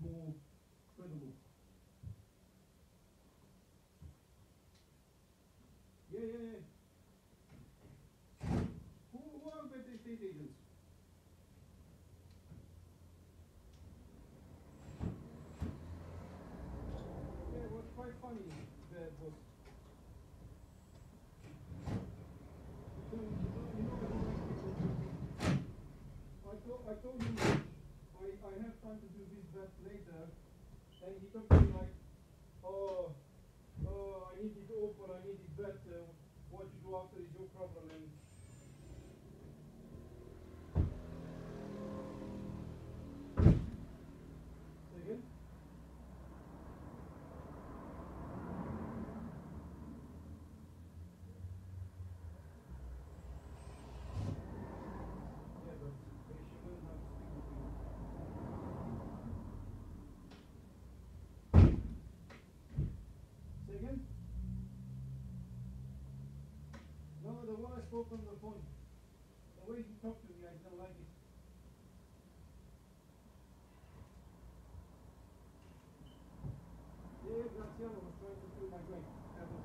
more credible. Yeah. Who are the estate agents? Yeah, it was quite funny. That was. I told him I have time to do this that later, and he told me like, oh, I need it open, I need it better. What you do after is your problem. And say again? Yeah, but they shouldn't have to speak with you. Say again? No, the one I spoke on the phone. The way he talked to me, I didn't like it. Yeah, Graziano was trying to steal my grade.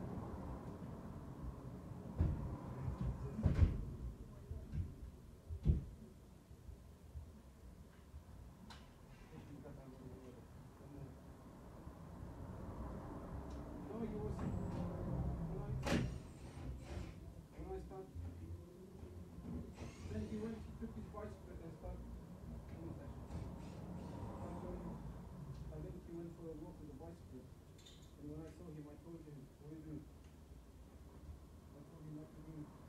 No, he was when I started. Then he took his bicycle and started. I think he went for a walk with a bicycle. And when I saw him, I told him, what are you doing? I told him not to do it.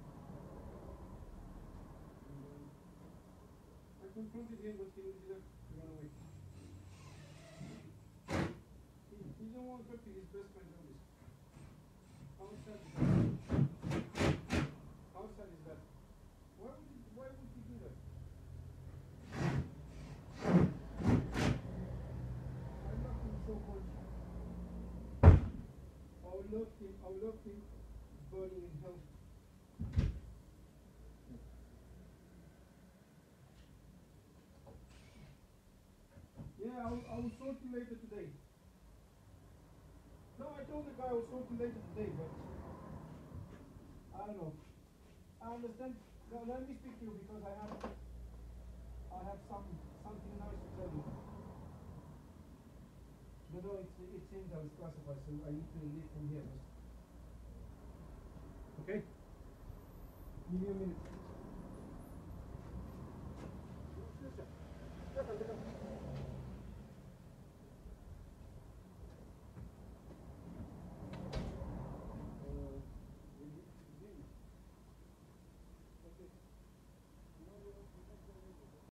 And I confronted him, but he left. He ran away. He didn't want to talk to his best friend, Elvys. How sad is that? How sad is that? Why would he do that? I love him so much. I love him burning in hell. Yeah, I will sort you later today. No, I told the guy I will sort you later today, but I don't know. I understand. No, let me speak to you because I have something nice to tell you. But no, it's in there, it's classified, so I need to leave from here first. Okay? Give me a minute.